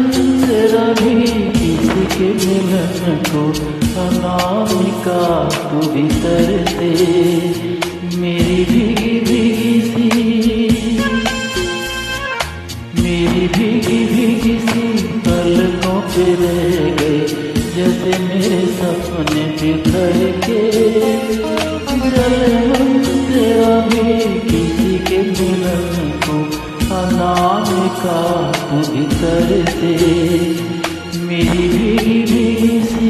तेरा भी किसी के मिलन को अनामिका तू भीतर से मेरी भीगी भीगी सी, मेरी भीगी भीगी सी पलकों पे रह गए जैसे मेरे सपने बिखर के। जले तेरा भी किसी के मिलन को अनामिका तू भीतर से मेरी भीगी भीगी सी।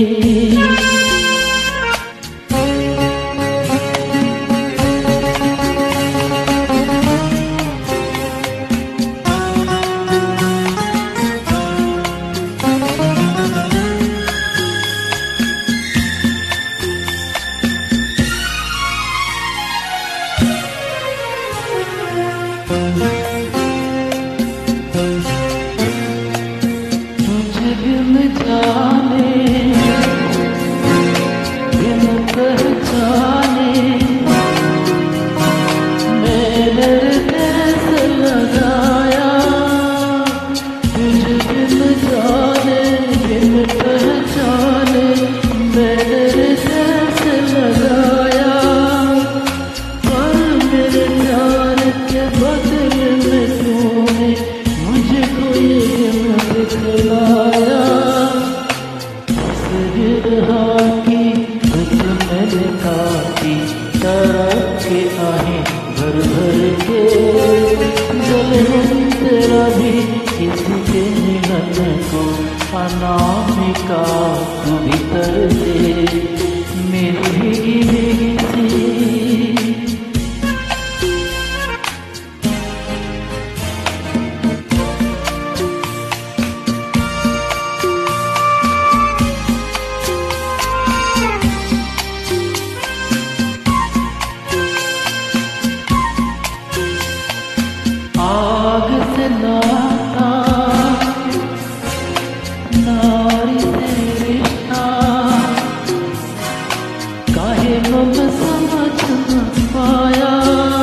तुझे बिन जाने बिन पहचाने मैंने देश लगाया। तुझे बिन जाने बिन पहचाने मैंने देश लगाया। पर मेरे प्यार के बदले में तूने मुझको ये दिखलाया। बिरहा की रुत मैंने काटी तरफ के आहें भर भर के। जले तेरा भी किसी के मिलन को अनामिका तू भीतर से मेरी भीगी भीगी सी। आग से नाता नारी से रिश्ता काहे मन समझ न पाया।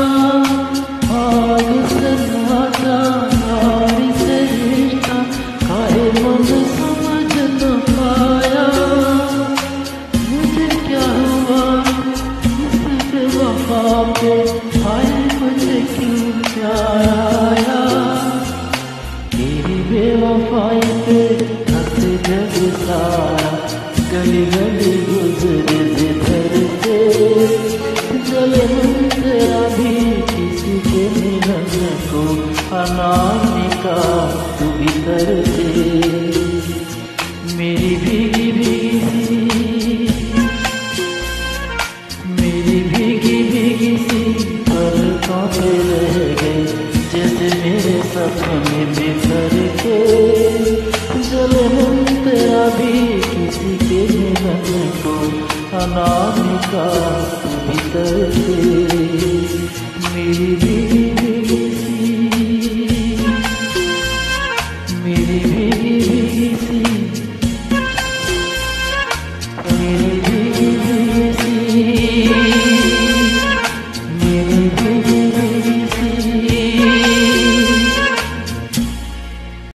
आग से नाता नारी से रिश्ता काहे मन समझ न पाया। मुझे क्या हुआ इस बेवफा पे, हाय मुझे क्यों प्यार आया। तेरी बेवफाई पे हंसे जग सारा गली गली गुजरे जिधर से। जले तेरा भी किसी के मिलन को अनामिका तू भीतर से मेरी भीगी भीगी सी, मेरी भीगी भीगी सी पलकों पे रह गए जैसे मेरे सपने बिखर के। जले तेरा भी किसी के मिलन को अनामिका तू भीतर से मेरी भीगी भीगी सी, मेरी भीगी भीगी सी।